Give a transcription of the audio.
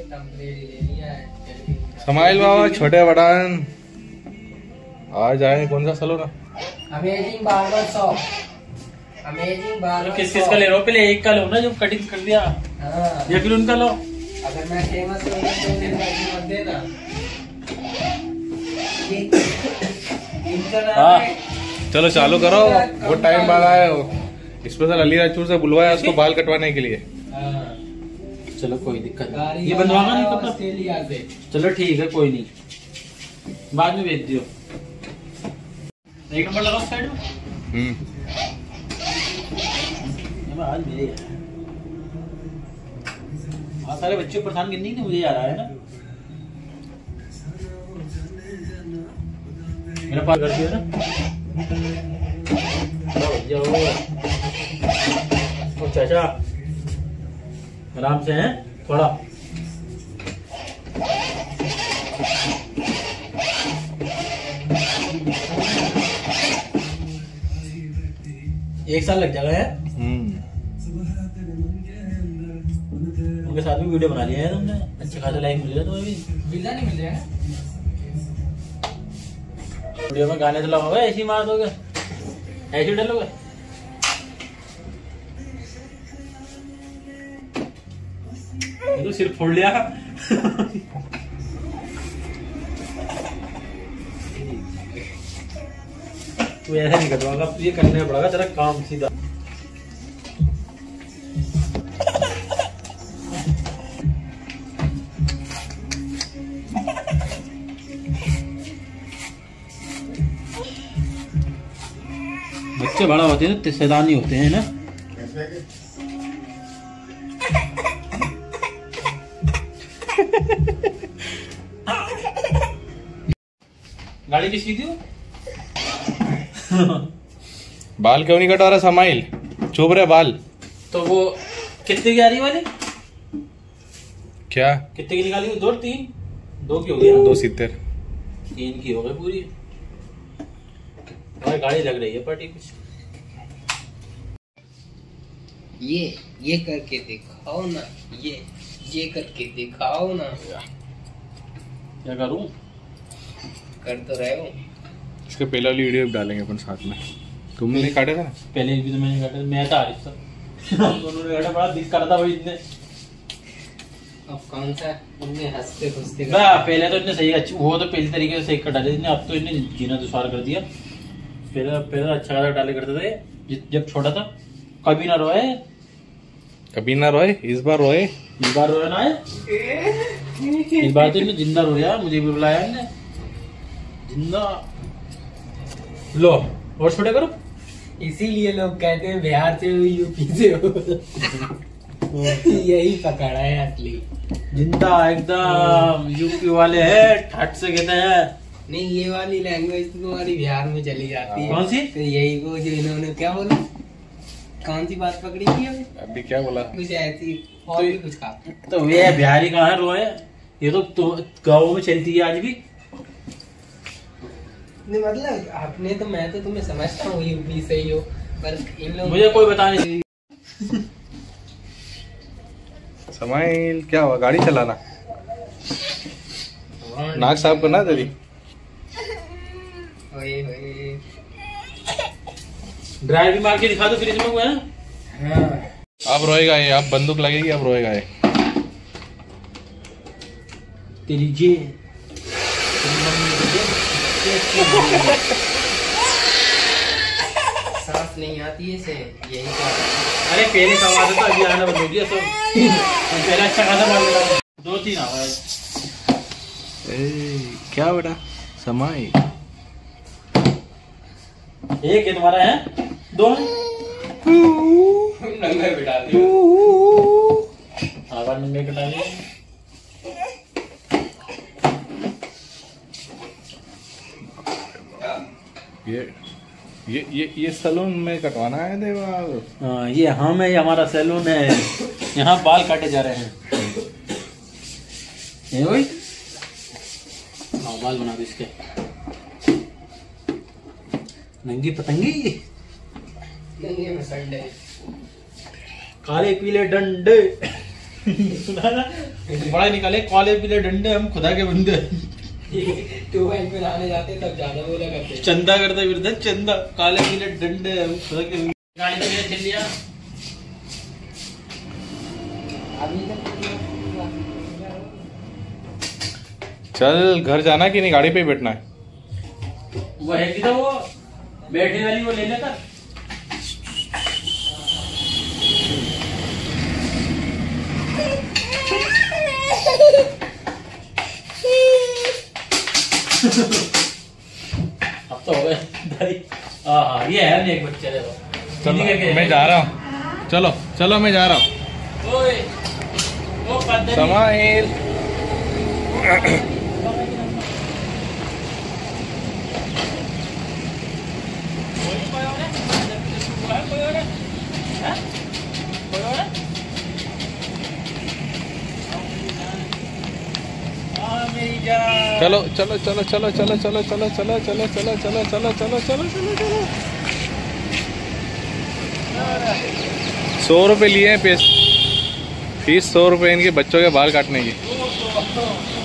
समाइल बाबा छोटे बड़ान आज आए। कौन सा salon? Amazing barber shop. Amazing barber. किस का ले रहे हो? पहले एक का लो ना जो कटिंग कर दिया। हाँ। या फिर उनका लो। अगर मैं फेमस हो गया तो मेरे पैसे मत देना। हाँ चलो चालू करो। बहुत टाइम बाद आए हो। स्पेशल अली राजपुर से बुलवाया उसको बाल कटवाने के लिए। चलो कोई दिक्कत नहीं। ये बनवाना नहीं कपड़ा ऑस्ट्रेलिया से। चलो ठीक है कोई नहीं, बाद में भेज दियो। एक नंबर लगाओ साइड में। आज मेरे बहुत सारे बच्चे परेशान करने की मुझे आ रहा है ना। मेरा पास कर दिया ना। जाओ चाचा आराम से हैं थोड़ा। एक साल लग जाएगा है। उनके साथ भी वीडियो बना लिया है तुमने। अच्छा खासा लाइक मिल गया तुम्हें भी। बिल्ला नहीं मिल जाएगा वीडियो में गाने तो लगाओगे ऐसे ही मार दोगे, ऐसे डालोगे। ये तो सिर फोड़ लिया। तू ऐसा नहीं कटवाएगा, ये करने पड़ेगा तेरा काम सीधा। बच्चे बड़ा होते हैं तो सैतानी होते हैं ना। गाड़ी किसकी थी? बाल क्यों नहीं कटवा रहा समाइल? चुभ रहे बाल। तो वो कितने की आ रही वाली? क्या कितने की निकाली? दो तीन? दो की हो गई? 270। 3 की हो गई पूरी। और गाड़ी लग रही है पार्टी कुछ। ये करके दिखाओ ना। ये करके दिखाओ ना। क्या करूं? कर तो रहे हो। इसके पहले वाली वीडियो भी डालेंगे अपन साथ में। तुमने नहीं काटे था ना? पहले भी तो मैंने काटा। मैं था आरिफ सर दोनों ने काटा। बड़ा दिक्कत कर था भाई इतने। अब कौन सा उनने हंसते खुशते पहले तो इतने सही अच्छी वो तो पहले तरीके से सही कटा थे। अब तो इन्हें जीना दुश्वार कर दिया। पहले अच्छा खासा डाले करते थे जब छोटा था। कभी ना रोए, कभी ना रोए। इस बार रोए। इस बार रोया ना है। इस बार तो इन्हें जिंदा रोया। मुझे भी बुलाया इन्हें जिंदा। लो और छोटे करो। इसीलिए लोग कहते हैं बिहार से हो यूपी से हो। यही पकड़ा है असली जिंदा एकदम। यूपी वाले है ठट से कहते हैं। नहीं ये वाली लैंग्वेज तो तुम्हारी बिहार में चली जाती है। कौन सी? तो यही वो जो इन्होंने क्या बोला, कौन सी बात पकड़ी थी अभी क्या बोला? कुछ ऐसी और भी कुछ कहा। तो ये बिहारी कहाँ है रोए? ये तो गाँव में चलती है आज भी। नहीं मतलब आपने तो मैं तो तुम्हें समझता हूँ यूपी से ही हो, पर इन लोगों मुझे कोई बताने नहीं। समाइल क्या हुआ? गाड़ी चलाना नाक साफ करना तेरी। ड्राइव भी मार के दिखा दो फ्रिज में हुआ है। हाँ। अब रोएगा ये। अब बंदूक लगेगी। अब रोएगा ये। तेरी जे सांस नहीं आती है से यही तो। अरे पहले सवाल था अभी आना बंद हो गया सब। पहले अच्छा खासा मार दिया। 2-3 आवाज। क्या बेटा समाइल? एक है तुम्हारा है? 2 नंगे बिठा दिया। आवाज नंगे कटा दिया। ये सैलून में कटवाना है देवाल। हाँ ये हम है, ये हमारा सैलून है। यहाँ बाल काटे जा रहे हैं। ये वही बाल बना दो इसके। नंगी पतंगी नंगे में संडे। काले पीले डंडे। सुना ना, बड़ा निकाले काले पीले डंडे हम खुदा के बंदे। ट्यूबवेल पे नहाने जाते तब ज्यादा बोला करते। चंदा करते फिरते, चंदा काले पीले डंडे हम खुदा के। गाड़ी में चल लिया चल घर जाना कि नहीं, गाड़ी पे ही बैठना है? वो है किधर वो बैठने वाली, वो ले लेता। अब तो हो गए। हाँ ये है नहीं, एक बच्चे देखो। चलो मैं जा रहा हूँ, चलो चलो मैं जा रहा हूँ। ओए वो पद्धति समाइल। चलो चलो चलो चलो चलो चलो चलो चलो चलो चलो चलो चलो चलो चलो चलो चलो 100 रुपये लिए हैं फीस, 100 रुपये इनके बच्चों के बाल काटने की।